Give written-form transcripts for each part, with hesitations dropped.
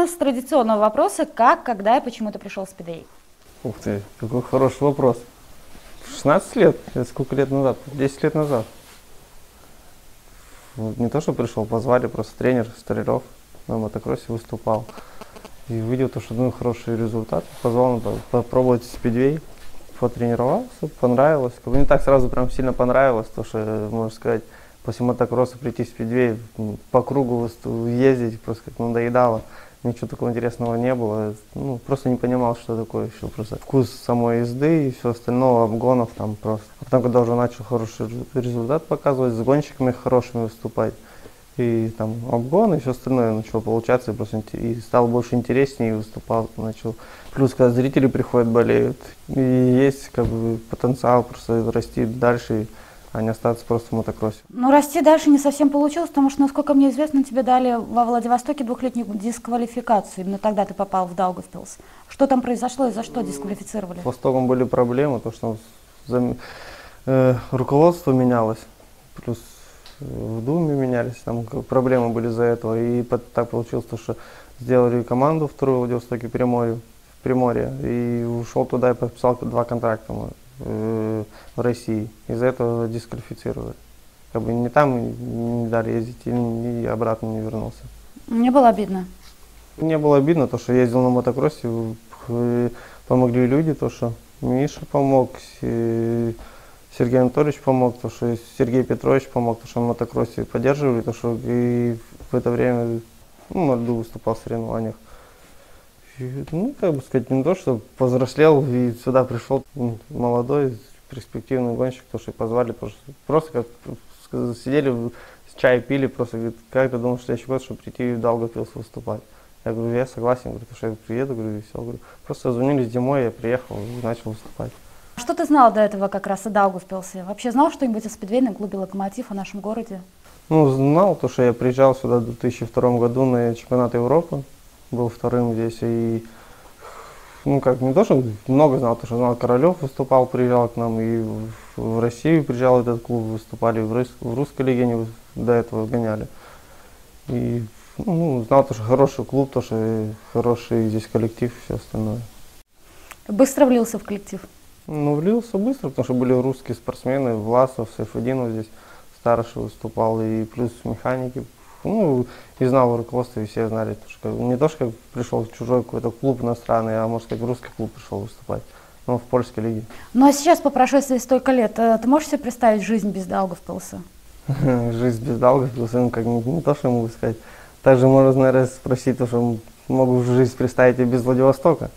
с традиционного вопроса: как, когда и почему ты пришел в спидвей? Ух ты, какой хороший вопрос. 16 лет, это сколько лет назад? 10 лет назад. Вот не то, что пришел, позвали, просто тренер Столяров на мотокроссе выступал. И увидел то, что хороший результат, позвал попробовать спидвей, потренировался, понравилось. Как бы не так сразу прям сильно понравилось, то что, можно сказать, после мотокросса прийти в спидвей, по кругу ездить, просто как надоедало. Ничего такого интересного не было. Ну, просто не понимал, что такое еще. Просто вкус самой езды и все остальное, обгонов там просто. А потом, когда уже начал хороший результат показывать, с гонщиками хорошими выступать, и там обгон и все остальное начало получаться, и просто и стало больше интереснее, и выступал, начал. Плюс, когда зрители приходят, болеют, и есть как бы потенциал просто расти дальше, а не остаться просто в мотокроссе. Ну, расти дальше не совсем получилось, потому что, насколько мне известно, тебе дали во Владивостоке двухлетнюю дисквалификацию. Именно тогда ты попал в Даугавпилс. Что там произошло и за что дисквалифицировали? С Востоком были проблемы, то что руководство менялось, плюс в Думе менялись, там проблемы были из-за этого. И так получилось, что сделали команду вторую в Владивостоке, Приморье, и ушел туда и подписал 2 контракта в России. Из-за этого дисквалифицировали. Как бы ни там не дали ездить, и обратно не вернулся. Мне было обидно. Мне было обидно, то, что ездил на мотокроссе, помогли люди, то, что Миша помог, Сергей Анатольевич помог, то, что Сергей Петрович помог, то, что на мотокроссе поддерживали, то, что и в это время на льду выступал в соревнованиях. И, ну, как бы сказать, не то, что повзрослел и сюда пришел молодой, перспективный гонщик, то, что позвали, просто как сидели, чай пили, просто говорит, как ты думаешь, в следующий год, чтобы прийти в Даугавпилс выступать? Я говорю, я согласен, говорю, что я приеду, говорю, и все. Говорю, просто звонили зимой, я приехал и начал выступать. Что ты знал до этого как раз о Даугавпилсе? Вообще знал что-нибудь о спидвейном клубе «Локомотив», о нашем городе? Ну, знал, то, что я приезжал сюда в 2002 году на чемпионат Европы, был вторым здесь, и, ну, как, не то, что много знал, то, что знал, Королев выступал, приезжал к нам, и в Россию приезжал этот клуб, выступали в русской лиге, до этого гоняли. И, ну, знал, то, что хороший клуб, то, что хороший здесь коллектив и все остальное. Быстро влился в коллектив? Ну, влился быстро, потому что были русские спортсмены, Власов, Сайфудинов здесь старший выступал, и плюс механики. Ну, и знал руководство, и все знали, что не то, что как пришел чужой какой-то клуб иностранный, а может, как русский клуб пришел выступать, ну, в польской лиге. Ну, а сейчас, по прошествии столько лет, ты можешь себе представить жизнь без Даугавпилса? Жизнь без Даугавпилса, ну, как не то, что я могу сказать. Также можно, наверное, спросить, то, что могу жизнь представить и без Владивостока.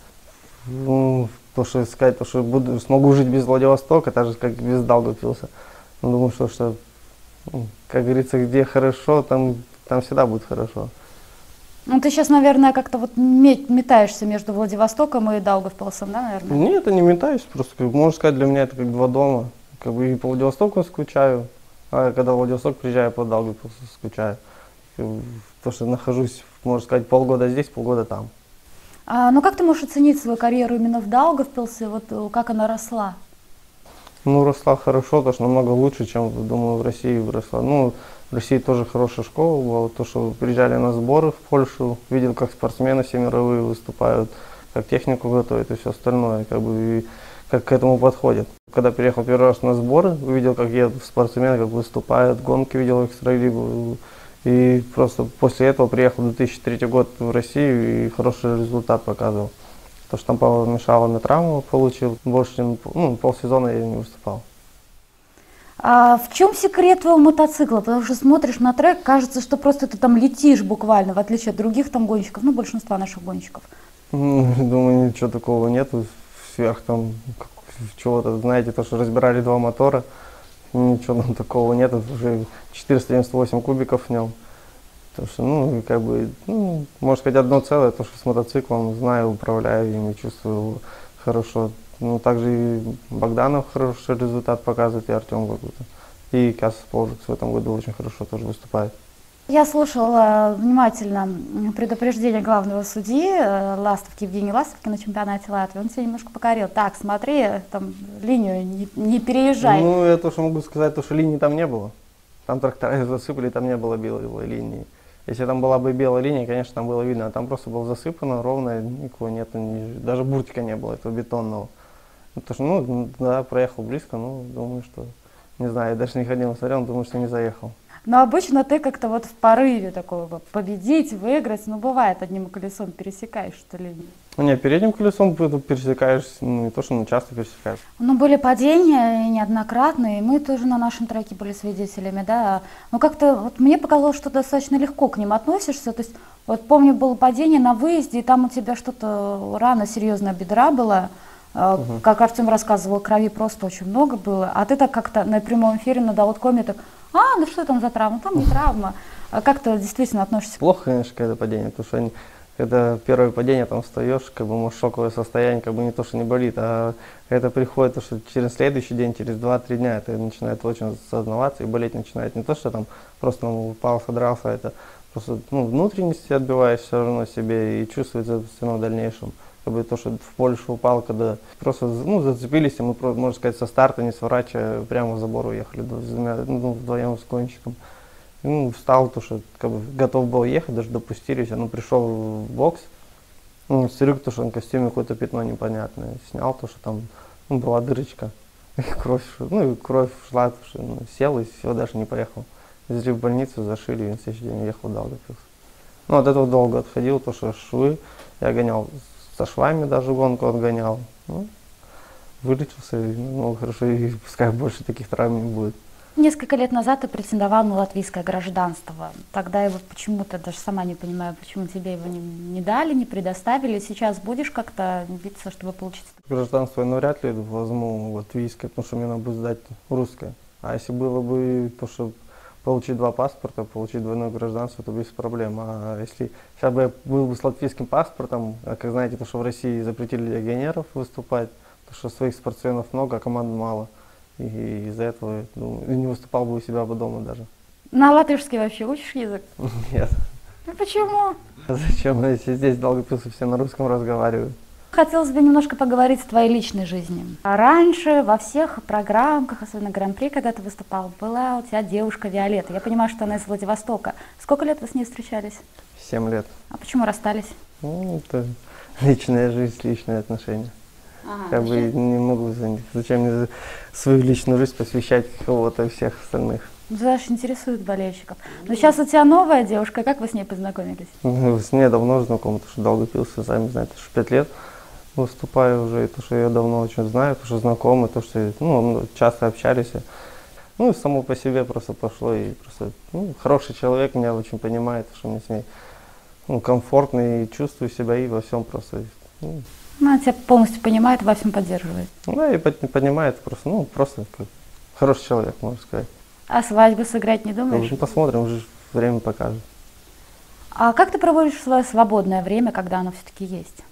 Ну, то, что сказать, то, что смогу жить без Владивостока, так же, как и без Даугавпилса. Ну, думаю, что, как говорится, где хорошо, там всегда будет хорошо. Ну, ты сейчас, наверное, как-то вот метаешься между Владивостоком и Даугавпилсом, да, наверное? Нет, это не метаюсь, просто, можно сказать, для меня это как 2 дома. Как бы и по Владивостоку скучаю, а когда в Владивосток приезжаю, по Даугавпилсу скучаю. То, что нахожусь, можно сказать, полгода здесь, полгода там. Ну, как ты можешь оценить свою карьеру именно в Даугавпилсе, вот как она росла? Ну, росла хорошо, то, что намного лучше, чем, думаю, в России выросла. Ну, в России тоже хорошая школа была, то, что приезжали на сборы в Польшу, видел, как спортсмены все мировые выступают, как технику готовят и все остальное, как бы, и как к этому подходят. Когда переехал первый раз на сборы, увидел, как едут спортсмены, как выступают, гонки видел, экстралигу. И просто после этого приехал в 2003 год в Россию и хороший результат показывал. То, что там помешало, на травму получил, больше, чем полсезона я не выступал. А в чем секрет твоего мотоцикла? Потому что смотришь на трек, кажется, что просто ты там летишь буквально, в отличие от других там гонщиков, ну, большинства наших гонщиков. Думаю, ничего такого нету, сверх там чего-то, знаете, то, что разбирали 2 мотора. Ничего там такого нет, уже 498 кубиков в нем. То, что, ну, как бы, можно сказать, одно целое, то, что с мотоциклом знаю, управляю им и чувствую хорошо. Ну, также и Богданов хороший результат показывает, и Артем какой-то. И Касс Полжикс в этом году очень хорошо тоже выступает. Я слушала внимательно предупреждение главного судьи Ластовки, Евгения Ластовки на чемпионате Латвии. Он тебя немножко покорил. Так, смотри, там линию не переезжай. Ну, я то, что могу сказать, то, что линии там не было. Там трактора засыпали, там не было белой линии. Если там была бы белая линия, конечно, там было видно, а там просто было засыпано, ровно, никого нет, даже буртика не было этого бетонного. Ну, потому что, ну, да, проехал близко, ну, думаю, что, не знаю, я даже не ходил, смотрел, думаю, что не заехал. Но обычно ты как-то вот в порыве такого победить, выиграть, ну бывает, одним колесом пересекаешь что ли. Ну, не, передним колесом ты пересекаешь, ну, не то, что, ну, часто пересекаешь. Ну, были падения неоднократные, и мы тоже на нашем треке были свидетелями, да. Но как-то вот мне показалось, что достаточно легко к ним относишься. То есть, вот помню, было падение на выезде, и там у тебя что-то рана серьезная бедра была. Как Артем рассказывал, крови просто очень много было. А ты так как-то на прямом эфире на Даудкоме так, ну что там за травма? Там не травма. А как ты действительно относишься? Плохо, конечно, когда падение, потому что когда первое падение, там встаешь, как бы, может, шоковое состояние, как бы не то, что не болит, а это приходит, то, что через следующий день, через 2-3 дня это начинает очень осознаваться и болеть начинает. Не то, что там просто упал, содрался, это просто, ну, внутренности отбиваешь все равно себе и чувствуется все равно в дальнейшем. Как бы то, что в Польшу упал, когда просто, ну, зацепились, и мы, можно сказать, со старта, не сворачивая, прямо в забор уехали вдвоем с гонщиком. Ну, встал, то, что как бы готов был ехать, даже допустились, ну, пришел в бокс, ну, стерег, то, что на костюме какое-то пятно непонятное, снял то, что там, ну, была дырочка, и кровь, ну, и кровь шла, то, что, ну, сел и все, даже не поехал. Везли в больницу, зашили, и на следующий день уехал в Даугавпилс. Ну, от этого долго отходил, то, что швы, я гонял со швами, даже гонку отгонял, ну, вылечился, и, ну, хорошо, и пускай больше таких травм не будет. Несколько лет назад ты претендовал на латвийское гражданство. Тогда его почему-то, даже сама не понимаю, почему тебе его не дали, не предоставили. Сейчас будешь как-то биться, чтобы получить? Гражданство я навряд ли возьму латвийское, потому что мне надо будет сдать русское. А если было бы то, что получить 2 паспорта, получить двойное гражданство, то без проблем. А если сейчас бы я был бы с латвийским паспортом, а как знаете, то, что в России запретили легионеров выступать, то, что своих спортсменов много, а команд мало. И из-за этого, ну, не выступал бы у себя бы дома даже. На латышский вообще учишь язык? Нет. Ну почему? Зачем, если здесь в Даугавпилсе все на русском разговаривают? Хотелось бы немножко поговорить о твоей личной жизни. А раньше во всех программках, особенно Гран-при, когда ты выступал, была у тебя девушка Виолетта. Я понимаю, что она из Владивостока. Сколько лет вы с ней встречались? 7 лет. А почему расстались? Ну, это личная жизнь, личные отношения. Как бы не могу за них. Зачем мне свою личную жизнь посвящать кого-то всех остальных? Даже интересует болельщиков. Но сейчас у тебя новая девушка, как вы с ней познакомились? С ней давно знаком, потому что Даугавпилс, сами знаете, что 5 лет выступаю уже, и то, что я давно очень знаю, то, что знакомы, то, что, ну, часто общались. Ну, и само по себе просто пошло, и просто, ну, хороший человек, меня очень понимает, что мне с ней, ну, комфортно, и чувствую себя и во всем просто. Ну, она тебя полностью понимает, во всем поддерживает. Да, и понимает просто, ну, просто как хороший человек, можно сказать. А свадьбу сыграть не думаешь? Ну, посмотрим, уже время покажет. А как ты проводишь свое свободное время, когда оно все-таки есть?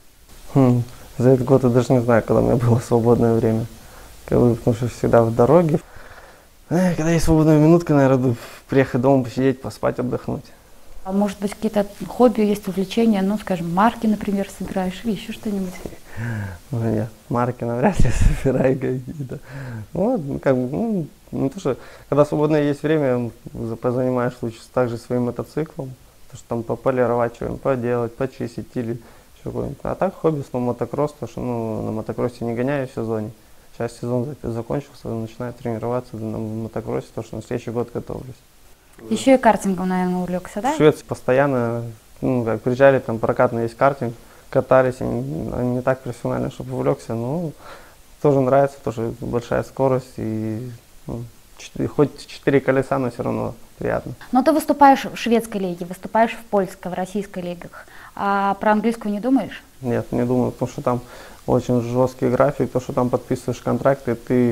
За этот год я даже не знаю, когда у меня было свободное время. Потому что всегда в дороге. Когда есть свободная минутка, наверное, приехать дома, посидеть, поспать, отдохнуть. А может быть, какие-то хобби есть, увлечения, ну, скажем, марки, например, собираешь или еще что-нибудь? Ну, нет, марки навряд ли собираю какие-то. Вот, как бы, ну, то, что, когда свободное есть время, позанимаешь лучше также своим мотоциклом, то, что там пополировать что-нибудь, поделать, почистить или что-нибудь. А так хобби, снова мотокросс, потому что, ну, на мотокроссе не гоняю в сезоне. Сейчас сезон закончился, начинаю тренироваться на мотокроссе, потому что на следующий год готовлюсь. Еще и картингом, наверное, увлекся, да? В Швеции постоянно, ну, как приезжали, там прокатный есть картинг, катались, они не так профессионально, чтобы увлекся, но тоже нравится, тоже большая скорость, и ну, хоть 4 колеса, но все равно приятно. Но ты выступаешь в шведской лиге, выступаешь в польской, в российской лигах, а про английскую не думаешь? Нет, не думаю, потому что там очень жесткий график, то, что там подписываешь контракты, ты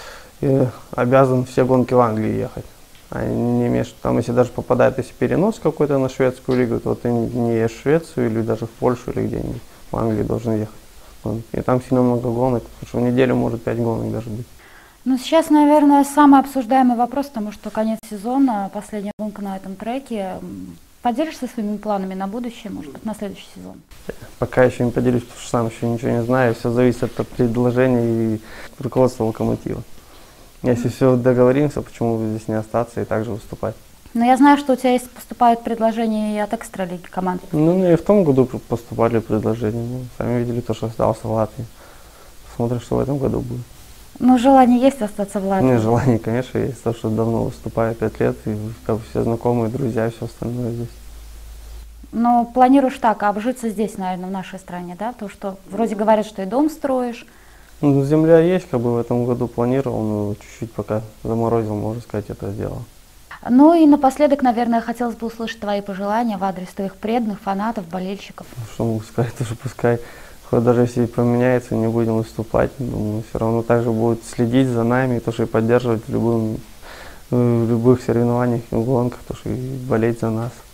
обязан все гонки в Англии ехать. А не имеешь, там, если даже попадает, если перенос какой-то на шведскую лигу, то ты не едешь в Швецию или даже в Польшу или где-нибудь, в Англию должен ехать. И там сильно много гонок, потому что в неделю может 5 гонок даже быть. Ну, сейчас, наверное, самый обсуждаемый вопрос, потому что конец сезона, последняя гонка на этом треке. Поделишься своими планами на будущее, может быть, на следующий сезон? Пока еще не поделюсь, потому что сам еще ничего не знаю, все зависит от предложений и руководства Локомотива. Если все договоримся, почему бы здесь не остаться и также выступать? Но я знаю, что у тебя есть поступают предложения и от экстралиги команд. Ну, и в том году поступали предложения. Ну, сами видели то, что остался в Латвии. Смотрим, что в этом году будет. Ну, желание есть остаться в Латвии? Нет, желание, конечно, есть. То, что давно выступаю 5 лет, и как бы все знакомые, друзья, все остальное здесь. Но планируешь так, обжиться здесь, наверное, в нашей стране, да? То, что вроде говорят, что и дом строишь. Ну, земля есть, как бы в этом году планировал, но чуть-чуть пока заморозил, можно сказать, это дело. Ну и напоследок, наверное, хотелось бы услышать твои пожелания в адрес твоих преданных, фанатов, болельщиков. Что могу сказать, тоже пускай, хоть даже если поменяется, не будем выступать, думаю, все равно также будут следить за нами, то, что и поддерживать в любых соревнованиях и гонках, то, что и болеть за нас.